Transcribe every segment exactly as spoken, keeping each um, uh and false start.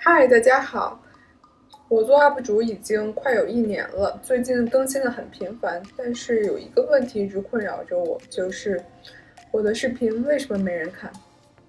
嗨，大家好！我做 U P 主已经快有一年了，最近更新的很频繁，但是有一个问题一直困扰着我，就是我的视频为什么没人看？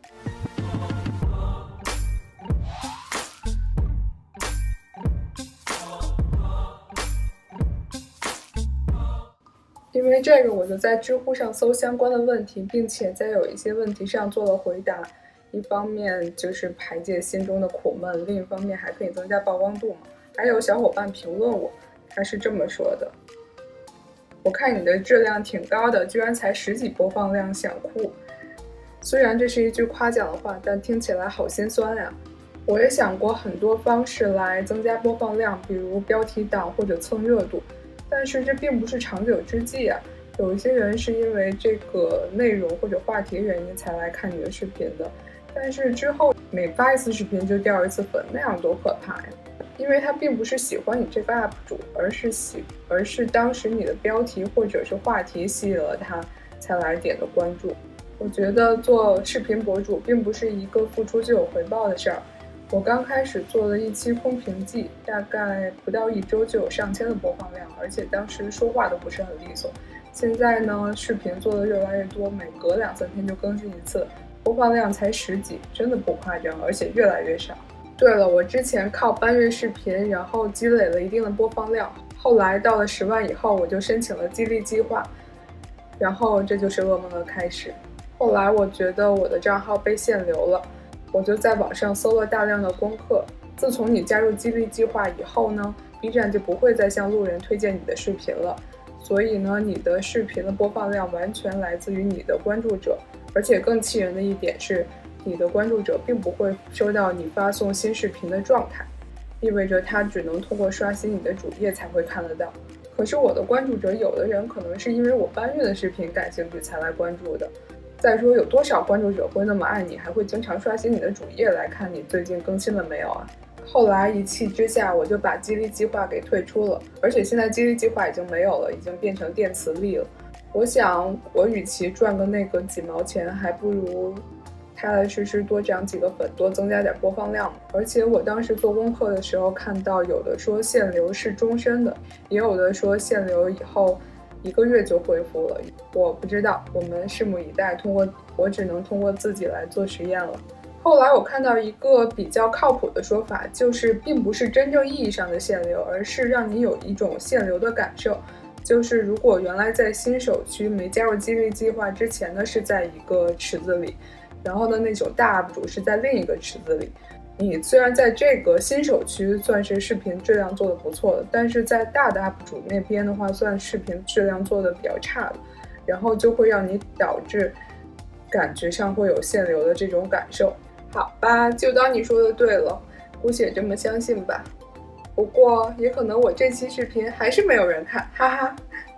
因为这个，我就在知乎上搜相关的问题，并且在有一些问题上做了回答。一方面就是排解心中的苦闷，另一方面还可以增加曝光度嘛。还有小伙伴评论我，他是这么说的：我看你的质量挺高的，居然才十几播放量，想哭。虽然这是一句夸奖的话，但听起来好心酸呀。我也想过很多方式来增加播放量，比如标题党或者蹭热度，但是这并不是长久之计啊。有一些人是因为这个内容或者话题原因才来看你的视频的，但是之后每发一次视频就掉一次粉，那样多可怕呀！因为他并不是喜欢你这个 U P 主，而是喜，而是当时你的标题或者是话题吸引了他，才来点的关注。我觉得做视频博主并不是一个付出就有回报的事儿。我刚开始做了一期空瓶记，大概不到一周就有上千的播放量，而且当时说话都不是很利索。现在呢，视频做的越来越多，每隔两三天就更新一次，播放量才十几，真的不夸张，而且越来越少。对了，我之前靠搬运视频，然后积累了一定的播放量，后来到了十万以后，我就申请了激励计划，然后这就是噩梦的开始。后来我觉得我的账号被限流了，我就在网上搜了大量的功课。自从你加入激励计划以后呢 ，B 站就不会再向路人推荐你的视频了，所以呢，你的视频的播放量完全来自于你的关注者。而且更气人的一点是，你的关注者并不会收到你发送新视频的状态，意味着他只能通过刷新你的主页才会看得到。可是我的关注者，有的人可能是因为我搬运的视频感兴趣才来关注的。再说，有多少关注者会那么爱你，还会经常刷新你的主页来看你最近更新了没有啊？后来一气之下，我就把激励计划给退出了，而且现在激励计划已经没有了，已经变成电磁力了。我想，我与其赚个那个几毛钱，还不如踏踏实实多涨几个粉，多增加点播放量。而且我当时做功课的时候看到，有的说限流是终身的，也有的说限流以后一个月就恢复了。我不知道，我们拭目以待。通过我只能通过自己来做实验了。后来我看到一个比较靠谱的说法，就是并不是真正意义上的限流，而是让你有一种限流的感受。就是如果原来在新手区没加入激励计划之前呢，是在一个池子里，然后呢那种大 U P 主是在另一个池子里。你虽然在这个新手区算是视频质量做得不错的，但是在大的 U P 主那边的话，算视频质量做得比较差的，然后就会让你导致感觉上会有限流的这种感受。好吧，就当你说的对了，姑且这么相信吧。不过也可能我这期视频还是没有人看，哈哈。